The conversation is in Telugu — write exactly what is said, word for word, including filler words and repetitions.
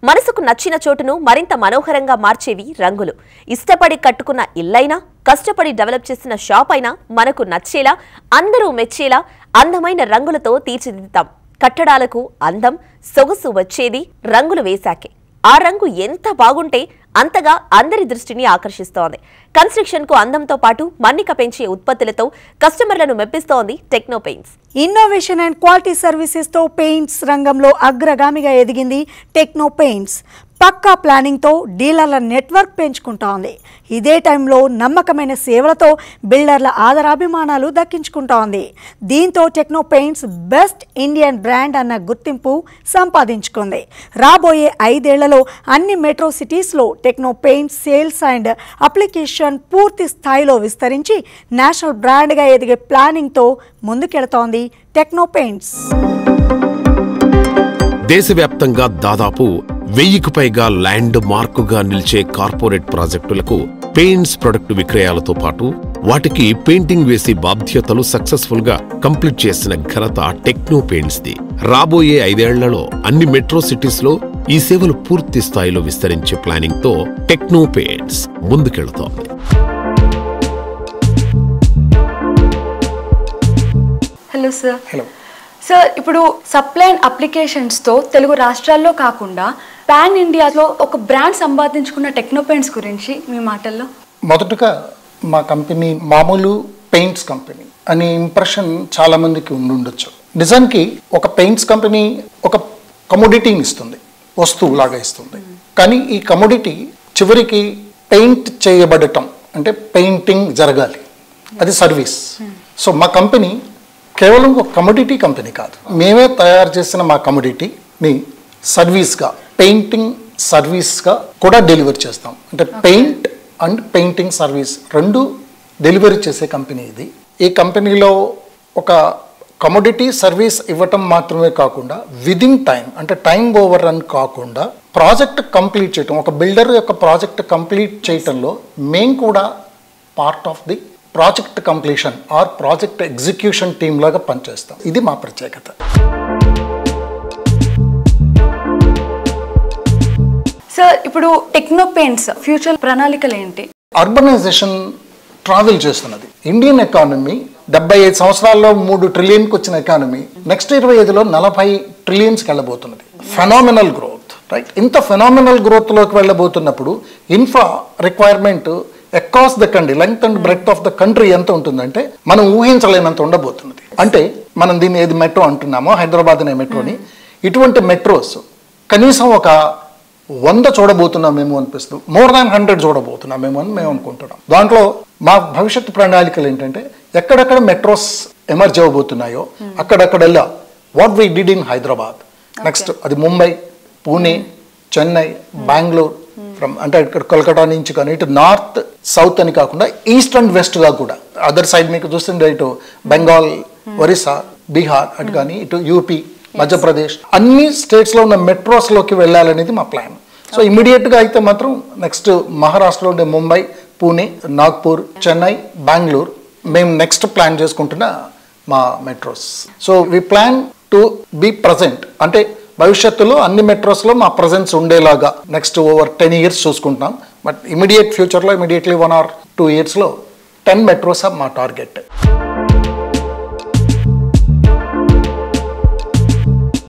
మనసుకు నచ్చిన చోటును మరింత మనోహరంగా మార్చేవి రంగులు. ఇష్టపడి కట్టుకున్న ఇల్లైనా, కష్టపడి డెవలప్ చేసిన షాప్ అయినా మనకు నచ్చేలా, అందరూ మెచ్చేలా అందమైన రంగులతో తీర్చిదిద్దుతాం. కట్టడాలకు అందం, సొగసు వచ్చేది రంగులు వేశాకే. ఆ రంగు ఎంత బాగుంటే అంతగా అందరి దృష్టిని ఆకర్షిస్తోంది. కన్స్ట్రక్షన్ కు అందంతో పాటు మన్నిక పెంచే ఉత్పత్తులతో కస్టమర్లను మెప్పిస్తోంది techno paints. Innovation and quality services తో పెయింట్స్ రంగంలో అగ్రగామిగా ఎదిగింది టెక్నో పెయింట్స్. పక్కా ప్లానింగ్తో డీలర్ల నెట్వర్క్ పెంచుకుంటోంది. ఇదే టైంలో నమ్మకమైన సేవలతో బిల్డర్ల ఆదరాభిమానాలు దక్కించుకుంటోంది. దీంతో techno paints best Indian brand అన్న గుర్తింపు సంపాదించుకుంది. రాబోయే ఐదేళ్లలో అన్ని మెట్రో సిటీస్లో techno paints sales and application పూర్తి స్థాయిలో విస్తరించి నేషనల్ బ్రాండ్గా ఎదిగే ప్లానింగ్తో ముందుకెళుతోంది టెక్నో పెయింట్స్. దేశవ్యాప్తంగా దాదాపు వెయ్యికి పైగా ల్యాండ్ మార్కుగా నిలిచే కార్పొరేట్ ప్రాజెక్టులకు పెయింట్స్ ప్రొడక్టు విక్రయాలతో పాటు వాటికి పెయింటింగ్ వేసి బాధ్యతలు సక్సెస్ఫుల్ గా కంప్లీట్ చేసిన ఘనత టెక్నో పెయింట్స్ ది. రాబోయే ఐదేళ్లలో అన్ని మెట్రో సిటీస్ లో ఈ సేవలు పూర్తి స్థాయిలో విస్తరించే ప్లానింగ్ తో టెక్నో పెయింట్స్ ముందుకెళుతోంది. Hello sir. హలో సార్, ఇప్పుడు సప్లై అండ్ అప్లికేషన్స్తో తెలుగు రాష్ట్రాల్లో కాకుండా పాన్ ఇండియాలో ఒక బ్రాండ్ సంపాదించుకున్న టెక్నో పెయింట్స్ గురించి మీ మాటల్లో. మొదటగా మా కంపెనీ మామూలు పెయింట్స్ కంపెనీ అనే ఇంప్రెషన్ చాలా మందికి ఉండుండొచ్చు. నిజానికి ఒక పెయింట్స్ కంపెనీ ఒక కమోడిటీని ఇస్తుంది, వస్తువులాగా ఇస్తుంది. కానీ ఈ కమోడిటీ చివరికి పెయింట్ చేయబడటం అంటే పెయింటింగ్ జరగాలి, అది సర్వీస్. సో మా కంపెనీ కేవలం ఒక కమోడిటీ కంపెనీ కాదు, మేమే తయారు చేసిన మా కమోడిటీని సర్వీస్గా, పెయింటింగ్ సర్వీస్గా కూడా డెలివరీ చేస్తాం. అంటే పెయింట్ అండ్ పెయింటింగ్ సర్వీస్ రెండు డెలివరీ చేసే కంపెనీ ఇది. ఈ కంపెనీలో ఒక కమోడిటీ సర్వీస్ ఇవ్వటం మాత్రమే కాకుండా విదిన్ టైం అంటే టైం ఓవర్ రన్ కాకుండా ప్రాజెక్ట్ కంప్లీట్ చేయటం, ఒక బిల్డర్ యొక్క ప్రాజెక్ట్ కంప్లీట్ చేయటంలో మేము కూడా part of the project completion or project execution team లాగా పనిచేస్తాం. ఇది మా ప్రత్యేకత. సార్, ఇప్పుడు టెక్నో పెయింట్స్ ఫ్యూచర్ ప్రణాళికలు ఏంటి? అర్బనైజేషన్ ట్రావెల్ చేస్తున్నది. ఇండియన్ ఎకానమీ డెబ్బై ఐదు సంవత్సరాల్లో మూడు ట్రిలియన్కి వచ్చిన ఎకానమీ నెక్స్ట్ ఇరవై ఐదులో నలభై ట్రిలియన్స్కి వెళ్ళబోతున్నది. Phenomenal growth, right? ఇంత ఫెనామినల్ గ్రోత్లోకి వెళ్ళబోతున్నప్పుడు infra requirement across the country, length and breadth of the country ఎంత ఉంటుందంటే మనం ఊహించలేనంత ఉండబోతున్నది. అంటే మనం దీన్ని ఏది మెట్రో అంటున్నామో, హైదరాబాద్ అనే మెట్రోని, ఇటువంటి మెట్రోస్ కనీసం ఒక వంద చూడబోతున్నామేమో అనిపిస్తుంది. మోర్ దాన్ హండ్రెడ్ చూడబోతున్నామేమో అని మేము అనుకుంటున్నాం. దాంట్లో మా భవిష్యత్తు ప్రణాళికలు ఏంటంటే ఎక్కడెక్కడ మెట్రోస్ ఎమర్జ్ అవ్వబోతున్నాయో అక్కడక్కడల్లా what we did in Hyderabad, next అది ముంబై, పూణే, చెన్నై, బెంగళూరు, ఫ్రమ్ అంటే ఇక్కడ కోల్కతా నుంచి కానీ ఇటు నార్త్ సౌత్ అని కాకుండా ఈస్ట్ అండ్ వెస్ట్గా కూడా, అదర్ సైడ్ మీకు చూస్తుంటే ఇటు బెంగాల్, ఒరిస్సా, బీహార్ అటు కానీ ఇటు యూపీ, మధ్యప్రదేశ్, అన్ని స్టేట్స్లో ఉన్న మెట్రోస్లోకి వెళ్ళాలనేది మా ప్లాన్. సో ఇమీడియట్గా అయితే మాత్రం నెక్స్ట్ మహారాష్ట్రలో ఉండే ముంబై, పూణే, నాగ్పూర్, చెన్నై, బెంగళూరు మేము నెక్స్ట్ ప్లాన్ చేసుకుంటున్న మా metros. So we plan to be present, అంటే భవిష్యత్తులో అన్ని మెట్రోస్లో మా ప్రజెన్స్ ఉండేలాగా నెక్స్ట్ ఓవర్ టెన్ ఇయర్స్ చూసుకుంటున్నాం. బట్ ఇమీడియట్ ఫ్యూచర్లో ఇమీడియట్లీ వన్ ఆర్ టూ ఇయర్స్లో టెన్ మెట్రోస్ మా టార్గెట్.